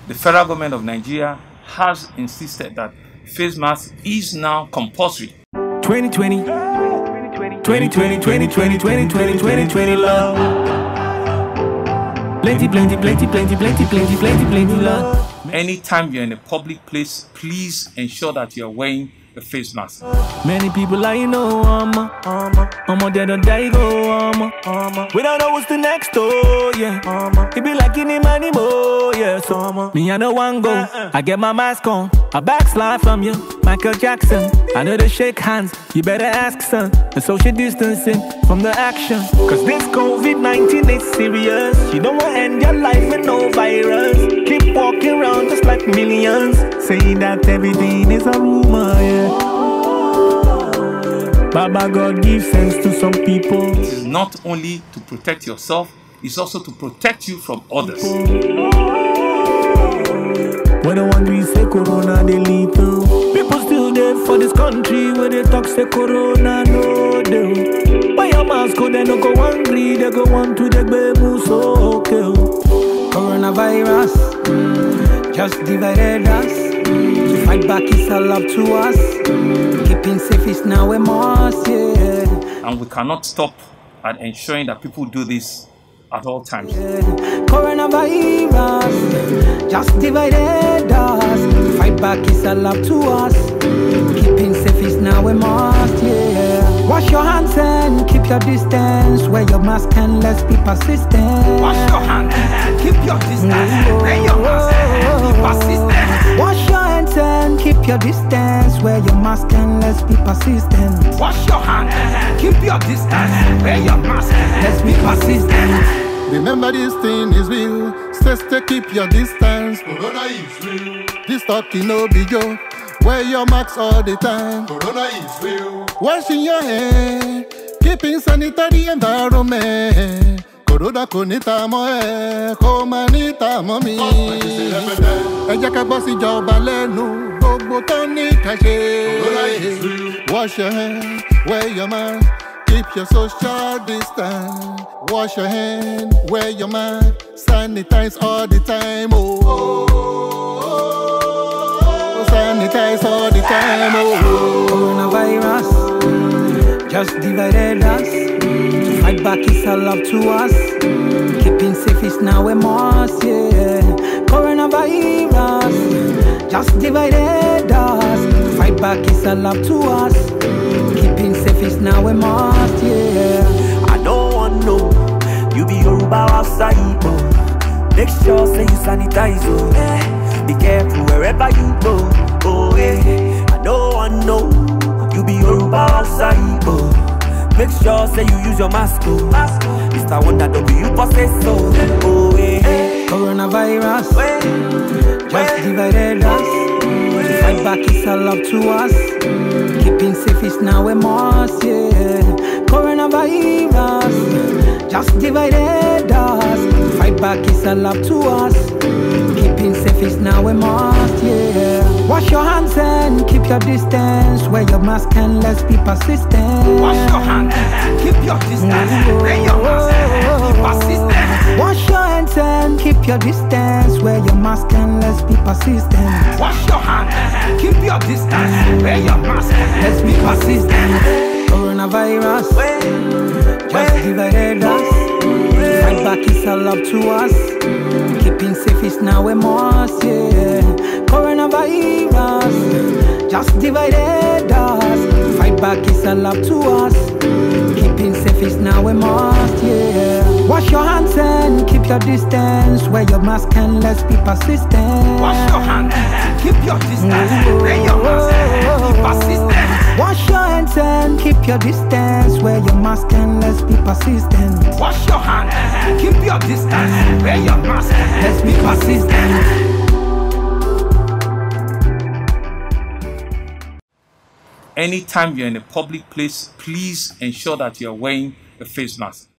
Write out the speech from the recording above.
the federal government of Nigeria has insisted that face mask is now compulsory. 2020, 2020, 2020, 2020, 2020, love. Plenty, plenty, plenty, plenty, plenty, plenty, plenty, plenty, love. Anytime you're in a public place, please ensure that you're wearing a face mask. Many people I know, they don't die, go, we don't know what's the next, oh, yeah. It be like any money, more, yeah. So, me, I know one go. I get my mask on, I backslide from you, Michael Jackson. I know they shake hands, you better ask, son. The social distancing from the action. Cause this COVID-19 is serious. You don't want to end your life with no virus. Keep walking around just like millions, saying that everything is a rumor, yeah. Baba God gives sense to some people. It is not only to protect yourself, it's also to protect you from others. When the one we say corona, they lethal. People still there for this country where they talk say corona, no they. Buy your mask, they no go hungry, they go want to the baby, so okay. Coronavirus, just divided us. To fight back is all up to us. Keeping safe is now a must, yeah. And we cannot stop at ensuring that people do this at all times. Coronavirus, just divided us. To fight back is all up to us. Keeping safe is now a must, yeah. Wash your hands and keep your distance. Wear your mask and let's be persistent. Wash your hands and keep your distance. Wear your mask and be persistent. Wash your hands and keep your distance. Wear your mask and let's be persistent. Wash your hands and keep your distance. Wear your mask and let's be persistent. Remember this thing is real. Stay, keep your distance. Corona is real. This talking no be joke. Wear your mask all the time. Corona is real. Washing your hands, keeping sanitary environment. Corona konita mo komanita mo mi. Eja ka bosi joba lenu, gbogbo tó ní ká ṣe. Corona is real. Wash your hands, wear your mask, keep your social distance. Wash your hands, wear your mask, sanitize all the time. Sanitize all the time. Coronavirus, just divided us. To fight back is all up to us. Keeping safe is now a must, yeah. Coronavirus, just divided us. To fight back is all up to us. Keeping safe is now a must, yeah. I don't want no, you be Yoruba outside, oh. Make sure say you sanitize, oh. Be careful wherever you go, oh yeah. I don't want no, you be Yoruba outside, oh. Make sure say you use your mask, oh. Mr. Wonder don't be you possess, oh yeah. Coronavirus, just divided us. To fight back is all up to us. Keeping safe is now a must, yeah. Coronavirus, just divided us. To fight back is all up to us. Keeping safe is now a must, yeah. Wash your hands and keep your distance. Wear your mask and let's be persistent. Wash your hands and keep your distance. Wear your mask and be persistent. Wash your hands and keep your distance. Wear your mask and let's be persistent. Wash your hands and keep your distance. Wear your mask and let's be persistent. Coronavirus, just divided us. Fight back is all up to us. Keeping safe is now a must, yeah. Coronavirus, just divided us. Fight back is all up to us. Keeping safe is now a must, yeah. Wash your hands and keep your distance. Wear your mask and let's be persistent. Wash your hands and keep your distance. Wear your mask and be persistent. Wash your hands and keep your distance. Wear your mask and let's be persistent. Wash your hands and keep your distance. Wear your mask and let's be persistent. Anytime you're in a public place, please ensure that you're wearing a face mask.